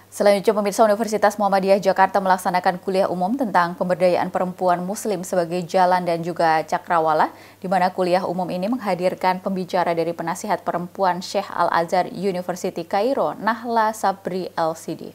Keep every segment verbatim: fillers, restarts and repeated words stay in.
Selanjutnya, pemirsa, Universitas Muhammadiyah Jakarta melaksanakan kuliah umum tentang pemberdayaan perempuan muslim sebagai jalan dan juga cakrawala, di mana kuliah umum ini menghadirkan pembicara dari penasihat perempuan Syekh Al-Azhar University Kairo, Nahla Sabri L C D.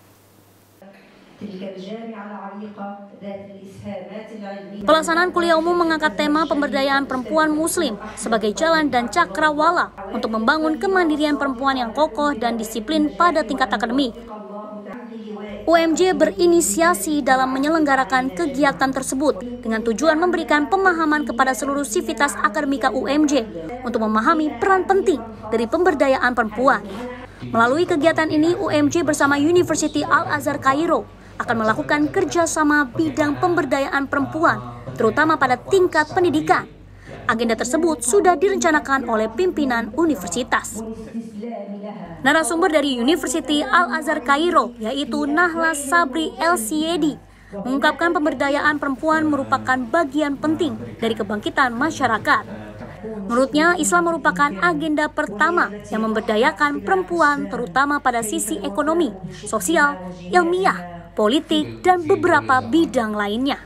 Pelaksanaan kuliah umum mengangkat tema pemberdayaan perempuan muslim sebagai jalan dan cakrawala untuk membangun kemandirian perempuan yang kokoh dan disiplin pada tingkat akademik. U M J berinisiasi dalam menyelenggarakan kegiatan tersebut dengan tujuan memberikan pemahaman kepada seluruh sivitas akademika U M J untuk memahami peran penting dari pemberdayaan perempuan. Melalui kegiatan ini, U M J bersama University Al-Azhar Kairo akan melakukan kerjasama bidang pemberdayaan perempuan, terutama pada tingkat pendidikan. Agenda tersebut sudah direncanakan oleh pimpinan universitas. Narasumber dari University Al-Azhar Kairo, yaitu Nahla Sabri L C D, mengungkapkan pemberdayaan perempuan merupakan bagian penting dari kebangkitan masyarakat. Menurutnya, Islam merupakan agenda pertama yang memberdayakan perempuan, terutama pada sisi ekonomi, sosial, ilmiah, politik, dan beberapa bidang lainnya.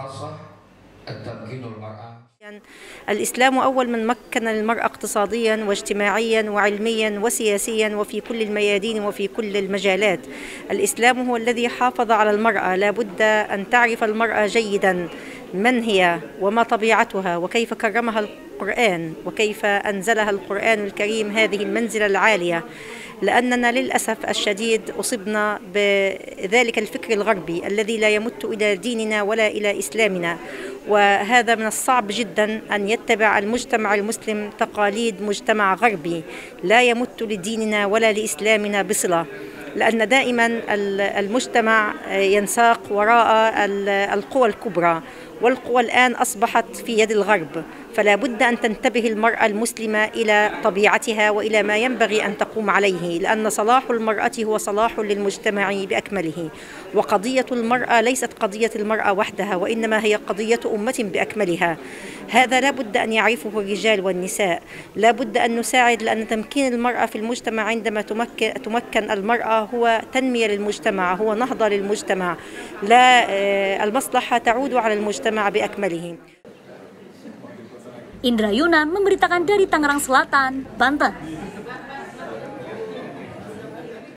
الإسلام أول من مكن المرأة اقتصاديا واجتماعيا وعلميا وسياسيا وفي كل الميادين وفي كل المجالات. الإسلام هو الذي حافظ على المرأة. لا بد أن تعرف المرأة جيدا من هي وما طبيعتها وكيف كرمها القرآن وكيف أنزلها القرآن الكريم هذه المنزلة العالية، لأننا للأسف الشديد أصبنا بذلك الفكر الغربي الذي لا يمت إلى ديننا ولا إلى إسلامنا، وهذا من الصعب جدا أن يتبع المجتمع المسلم تقاليد مجتمع غربي لا يمت لديننا ولا لإسلامنا بصلة، لأن دائما المجتمع ينساق وراء القوى الكبرى، والقوى الآن أصبحت في يد الغرب، فلا بد أن تنتبه المرأة المسلمة إلى طبيعتها وإلى ما ينبغي أن تقوم عليه، لأن صلاح المرأة هو صلاح للمجتمع بأكمله، وقضية المرأة ليست قضية المرأة وحدها، وإنما هي قضية أمة بأكملها. هذا لا بد أن يعرفه الرجال والنساء، لا بد أن نساعد، لأن تمكين المرأة في المجتمع عندما تمكن, تمكن المرأة هو تنمية للمجتمع، هو نهضة للمجتمع، لا المصلحة تعود على المجتمع بأكمله. Indra Yunan memberitakan dari Tangerang Selatan, Banten.